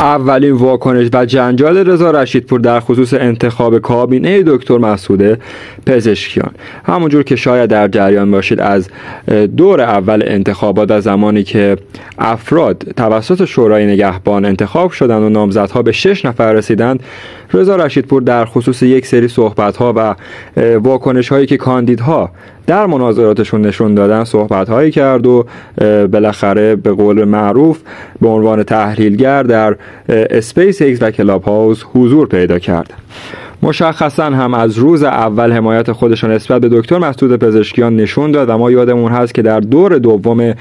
اولین واکنش و جنجال رضا رشیدپور در خصوص انتخاب کابینه دکتر مسعود پزشکیان. همونجور که شاید در جریان باشید از دور اول انتخابات، از زمانی که افراد توسط شورای نگهبان انتخاب شدند و نامزدها به 6 نفر رسیدند، رضا رشیدپور در خصوص یک سری صحبت‌ها و واکنش‌هایی که کاندیدها در مناظراتشون نشون دادن صحبت‌هایی کرد و بالاخره به قول معروف به عنوان تحلیلگر در اسپیس ایکس و کلاب هاوس حضور پیدا کرد. مشخصا هم از روز اول حمایت خودشان نسبت به دکتر مسعود پزشکیان نشون داد و ما یادمون هست که در دور دوم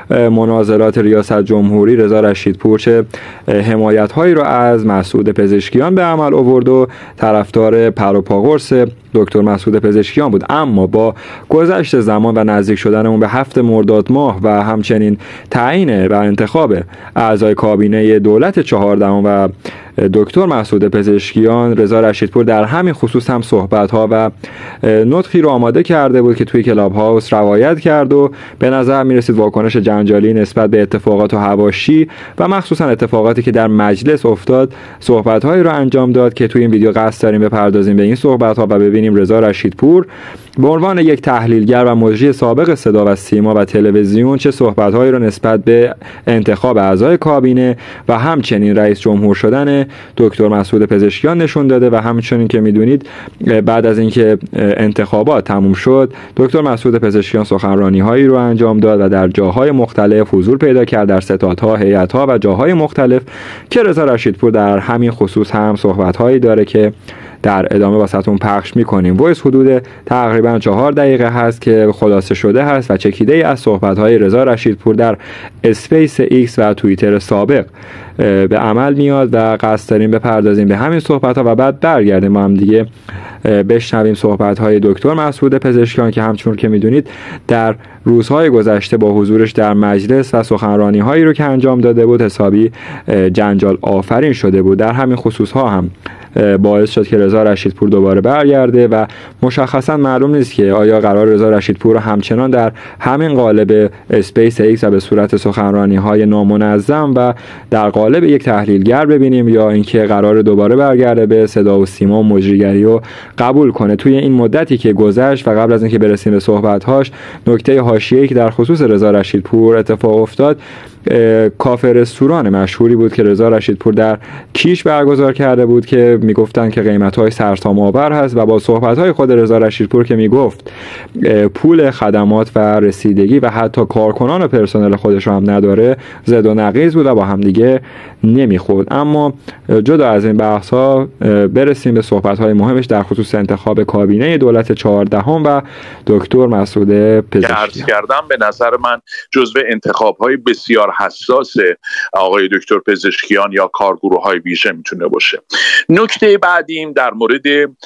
مناظرات ریاست جمهوری رضا رشیدپور چه حمایت هایی رو از مسعود پزشکیان به عمل آورد و طرفدار پر و پا قرص دکتر مسعود پزشکیان بود. اما با گذشت زمان و نزدیک شدن اون به 7 مرداد ماه و همچنین تعیین و انتخاب اعضای کابینه دولت 14 و دکتر مسعود پزشکیان، رضا رشیدپور در همین خصوص هم صحبت‌ها و نطقی رو آماده کرده بود که توی کلاب هاوس روایت کرد و به نظر می‌رسید واکنش جنجالی نسبت به اتفاقات و حواشی و مخصوصا اتفاقاتی که در مجلس افتاد صحبت‌هایی رو انجام داد که توی این ویدیو قصد داریم بپردازیم به این صحبت‌ها و ببینیم رضا رشیدپور به عنوان یک تحلیلگر و مجری سابق صدا و سیما و تلویزیون چه صحبت‌هایی رو نسبت به انتخاب اعضای کابینه و همچنین رئیس جمهور شدن دکتر مسعود پزشکیان نشون داده. و همچنین که میدونید بعد از اینکه انتخابات تموم شد دکتر مسعود پزشکیان سخنرانی‌هایی رو انجام داد و در جاهای مختلف حضور پیدا کرد، در ستادها، هیئت‌ها و جاهای مختلف، که رضا رشیدپور در همین خصوص هم صحبت‌هایی داره که در ادامه واسهتون پخش میکنیم. وایس حدود تقریبا 4 دقیقه هست که خلاصه شده هست و چکیده ای از صحبت‌های رضا رشیدپور در اسپیس ایکس و توییتر سابق به عمل میاد و قصد داریم بپردازیم به همین صحبت‌ها و بعد برگردیم ما هم دیگه بشنویم صحبت‌های دکتر مسعود پزشکیان که همچون که میدونید در روزهای گذشته با حضورش در مجلس و سخنرانی‌هایی رو که انجام داده بود حسابی جنجال آفرین شده بود. در همین خصوص‌ها هم باعث شد که رضا رشیدپور دوباره برگرده و مشخصا معلوم نیست که آیا قرار رضا رشیدپور رو همچنان در همین قالب اسپیس ایکس و به صورت سخنرانی‌های نامنظم و در قالب یک تحلیلگر ببینیم یا اینکه قرار دوباره برگرده به صدا و سیما و مجریگری و قبول کنه. توی این مدتی که گذشت و قبل از اینکه برسیم به صحبت‌هاش، نکته حاشیه‌ای که در خصوص رضا رشیدپور اتفاق افتاد کافه رستوران مشهوری بود که رضا رشیدپور در کیش برگزار کرده بود که میگفتن که قیمت‌های سرسام‌آور هست و با صحبت‌های خود رضا رشیدپور که میگفت پول خدمات و رسیدگی و حتی کارکنان و پرسنل خودش رو هم نداره، زد و نقیض بود و با هم دیگه نمیخورد. اما جدا از این بحث‌ها برسیم به صحبت‌های مهمش در خصوص انتخاب کابینه دولت 14 و دکتر مسعود پزشکیان. عرض کردم به نظر من جزو انتخاب‌های بسیار حساس آقای دکتر پزشکیان یا کارگروه‌های ویژه میتونه باشه. نکته بعدیم در مورد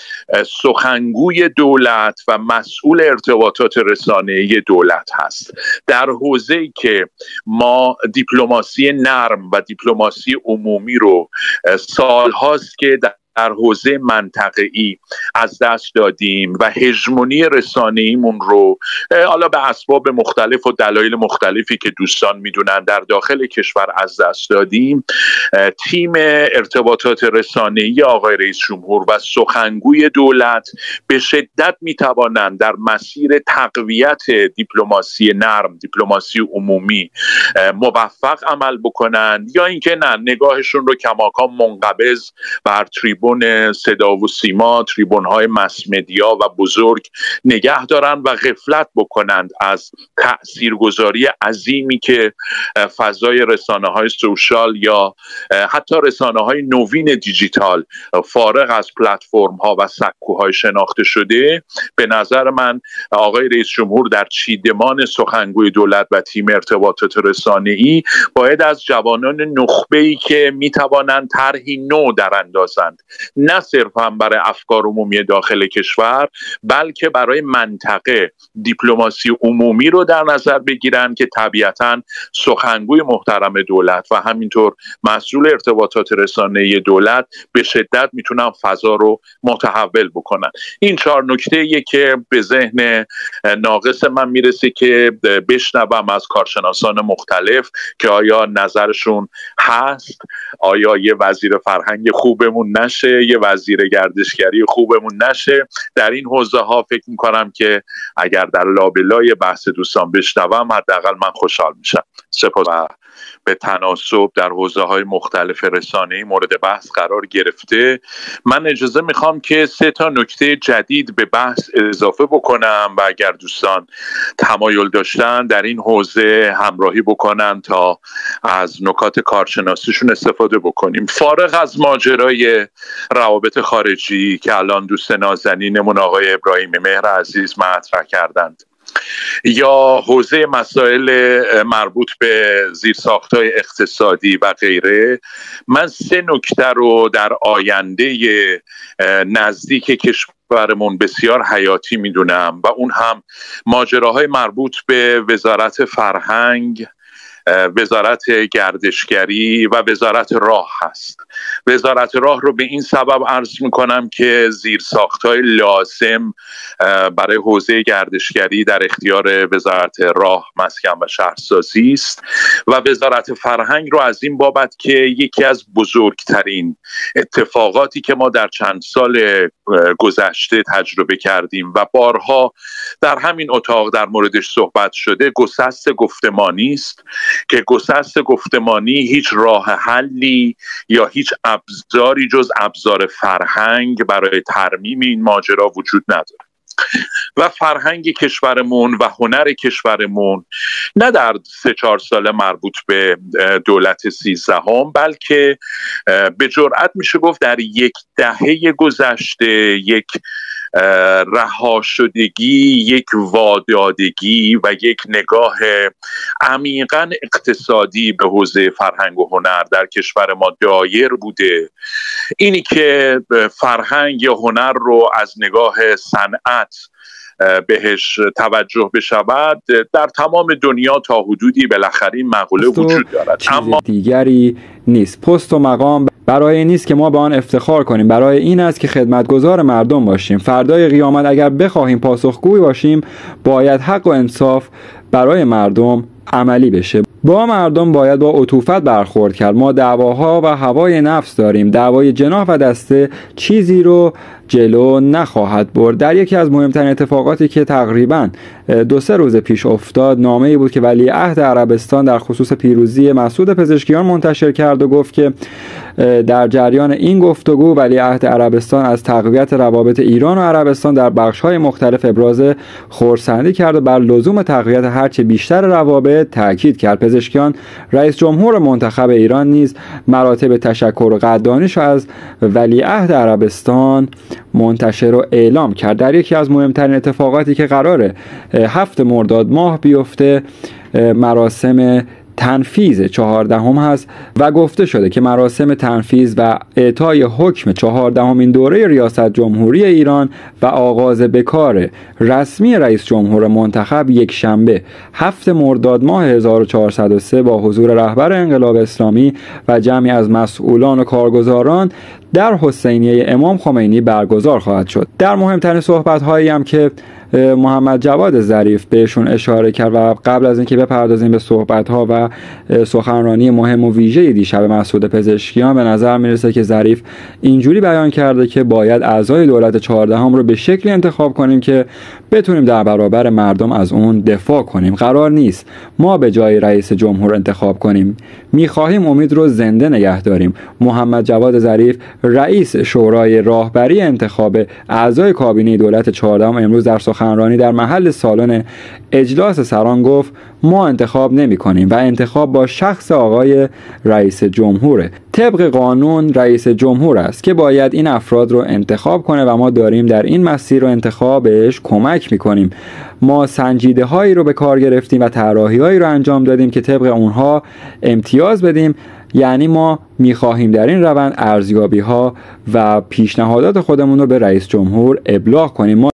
سخنگوی دولت و مسئول ارتباطات رسانه‌ای دولت هست. در حوزه‌ای که ما دیپلماسی نرم و دیپلماسی عمومی رو سالهاست که در حوزه منطقه‌ای از دست دادیم و هژمونی رسانه‌ایمون رو حالا به اسباب مختلف و دلایل مختلفی که دوستان میدونن در داخل کشور از دست دادیم، تیم ارتباطات رسانه‌ای آقای رئیس جمهور و سخنگوی دولت به شدت میتوانند در مسیر تقویت دیپلماسی نرم، دیپلماسی عمومی موفق عمل بکنند یا اینکه نه، نگاهشون رو کماکان منقبض بر تریبون صدا و سیما، تریبون های مس مدیا و بزرگ نگه دارن و غفلت بکنند از تاثیرگذاری عظیمی که فضای رسانه های سوشال یا حتی رسانه های نوین دیجیتال فارغ از پلتفرم ها و سکوهای شناخته شده. به نظر من آقای رئیس جمهور در چیدمان سخنگوی دولت و تیم ارتباطات رسانه‌ای باید از جوانان نخبه‌ای که میتوانند طرحی نو در اندازند نه صرفا برای افکار عمومی داخل کشور بلکه برای منطقه دیپلماسی عمومی رو در نظر بگیرن که طبیعتاً سخنگوی محترم دولت و همینطور مسئول ارتباطات رسانه‌ای دولت به شدت میتونن فضا رو متحول بکنن. این 4 نکته‌ایه که به ذهن ناقص من میرسه که بشنوم از کارشناسان مختلف که آیا نظرشون هست، آیا یه وزیر فرهنگ خوبمون نشه، یه وزیر گردشگری خوبمون نشه. در این حوزه ها فکر میکنم که اگر در لابلای بحث دوستان بشنوم حداقل من خوشحال میشم. سپاس. و به تناسب در حوزه های مختلف رسانه‌ای مورد بحث قرار گرفته. من اجازه میخوام که 3 نکته جدید به بحث اضافه بکنم و اگر دوستان تمایل داشتن در این حوزه همراهی بکنن تا از نکات کارشناسیشون استفاده بکنیم. فارغ از ماجرای روابط خارجی که الان دوست نازنینمون آقای ابراهیم مهر عزیز مطرح کردند یا حوزه مسائل مربوط به زیرساخت‌های اقتصادی و غیره، من 3 نکته رو در آینده نزدیک کشورمون بسیار حیاتی میدونم و اون هم ماجراهای مربوط به وزارت فرهنگ، وزارت گردشگری و وزارت راه هست. وزارت راه رو به این سبب عرض میکنم که زیرساخت‌های لازم برای حوزه گردشگری در اختیار وزارت راه، مسکن و شهرسازی است و وزارت فرهنگ رو از این بابت که یکی از بزرگترین اتفاقاتی که ما در چند سال گذشته تجربه کردیم و بارها در همین اتاق در موردش صحبت شده، گسست گفتمانی است که گسست گفتمانی هیچ راه حلی یا هیچ ابزاری جز ابزار فرهنگ برای ترمیم این ماجرا وجود نداره و فرهنگ کشورمون و هنر کشورمون نه در 3-4 سال مربوط به دولت 13 بلکه به جرئت میشه گفت در 1 دهه گذشته یک رها شدگی، یک وادادگی و یک نگاه عمیقاً اقتصادی به حوزه فرهنگ و هنر در کشور ما دایر بوده. اینی که فرهنگ یا هنر رو از نگاه صنعت بهش توجه بشود در تمام دنیا تا حدودی بالاخره این مقوله وجود دارد، اما دیگری نیست. پست و مقام برای این نیست که ما به آن افتخار کنیم، برای این است که خدمتگزار مردم باشیم. فردای قیامت اگر بخواهیم پاسخگوی باشیم باید حق و انصاف برای مردم عملی بشه. با مردم باید با عطوفت برخورد کرد. ما دعواها و هوای نفس داریم. دعوای جناح و دسته چیزی رو جلو نخواهد برد. در یکی از مهمترین اتفاقاتی که تقریباً 2-3 روز پیش افتاد، نامه‌ای بود که ولیعهد عربستان در خصوص پیروزی مسعود پزشکیان منتشر کرد و گفت که در جریان این گفتگو ولیعهد عربستان از تقویت روابط ایران و عربستان در بخش‌های مختلف ابراز خرسندی کرد و بر لزوم تقویت هرچه بیشتر روابط تاکید کرد. پزشکیان رئیس جمهور منتخب ایران نیز مراتب تشکر و قدردانیش را از ولیعهد عربستان منتشر و اعلام کرد. در یکی از مهمترین اتفاقاتی که قراره 7 مرداد ماه بیفته مراسم تنفیذ 14 هست و گفته شده که مراسم تنفیذ و اعطای حکم 14مین دوره ریاست جمهوری ایران و آغاز بکار رسمی رئیس جمهور منتخب یک شنبه 7 مرداد ماه 1403 با حضور رهبر انقلاب اسلامی و جمعی از مسئولان و کارگزاران در حسینیه امام خمینی برگزار خواهد شد. در مهمترین صحبت‌هایی هم که محمد جواد ظریف بهشون اشاره کرد و قبل از اینکه بپردازیم به صحبت‌ها و سخنرانی مهم و ویژه دیشب مسعود پزشکیان، به نظر میرسه که ظریف اینجوری بیان کرده که باید اعضای دولت 14 رو به شکلی انتخاب کنیم که بتونیم در برابر مردم از اون دفاع کنیم. قرار نیست ما به جای رئیس جمهور انتخاب کنیم، می‌خواهیم امید رو زنده نگه داریم. محمد جواد ظریف رئیس شورای راهبری انتخاب اعضای کابینه دولت 14 امروز در سخنرانی در محل سالن اجلاس سران گفت ما انتخاب نمی کنیم و انتخاب با شخص آقای رئیس جمهوره. طبق قانون رئیس جمهور است که باید این افراد رو انتخاب کنه و ما داریم در این مسیر رو انتخابش کمک میکنیم. ما سنجیده هایی رو به کار گرفتیم و طراحی هایی رو انجام دادیم که طبق اونها امتیاز بدیم، یعنی ما می‌خواهیم در این روند ارزیابی‌ها و پیشنهادات خودمون رو به رئیس جمهور ابلاغ کنیم.